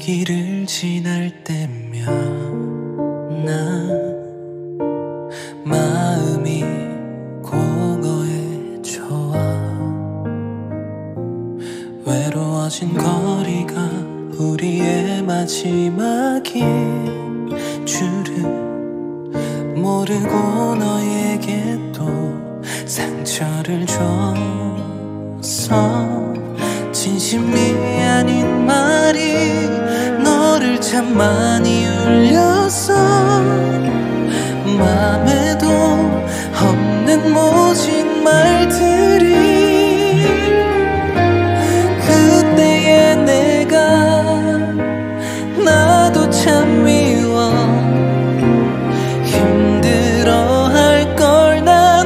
길을 지날 때면 나 마음이 공허해져와 외로워진 거리가 우리의 마지막인 줄을 모르고 너에게 또 상처를 줬어. 진심이 아닌 말이 너를 참 많이 울렸어. 맘에도 없는 모진 말들이 그때의 내가 나도 참 미워. 힘들어할 걸 난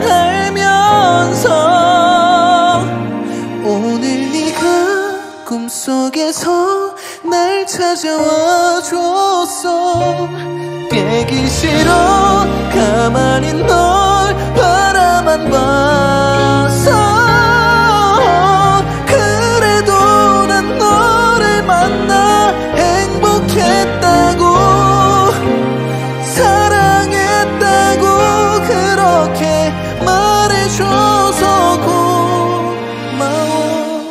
알면서 오늘 네가 꿈속에서 날 찾아와 줬어. 깨기 싫어 가만히 널 바라만 봤어. 그래도 난 너를 만나 행복했다고 사랑했다고 그렇게 말해줘서 고마워.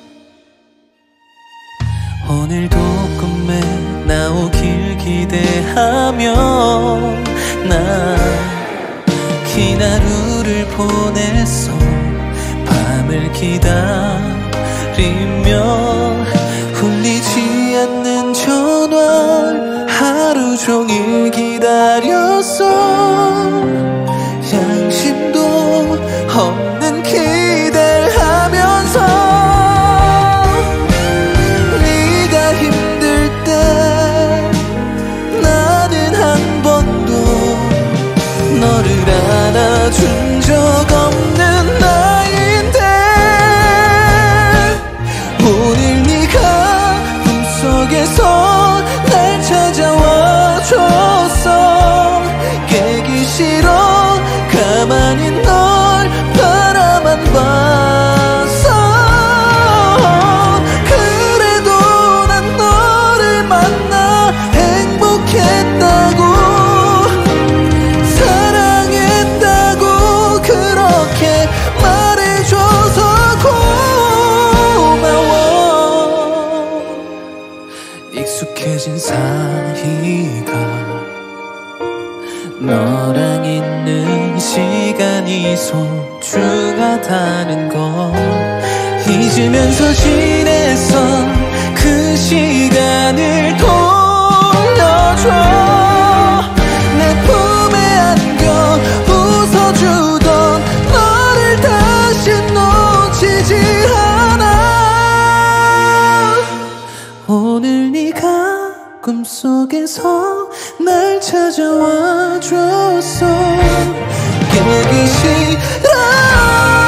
오늘도 꿈에 나오길 기대하며 나 긴 하루를 보냈어. 밤을 기다리며 울리지 않는 전화 하루 종일 기다렸어. 양심도 없는 기대를 하면서 네가 힘들 때 나는 한 번도 너를 안아준 적 없는 나인데 오늘 네가 꿈속에서 날 찾아와 줬어. 깨기 싫어 가만히 널 바라만 봤어. 그래도 난 너를 만나 행복했다고 사랑했다고 그렇게 말해줘서 고마워. 익숙해진 사이가 너랑 있는 시간이 소중하다는 걸 잊으면서 지냈어. 그 시간을 돌려줘. 내 품에 안겨 웃어주던 너를 다시 놓치지 않아. 오늘 네가 꿈속에서 날 찾아와 줬어. 깨기 싫어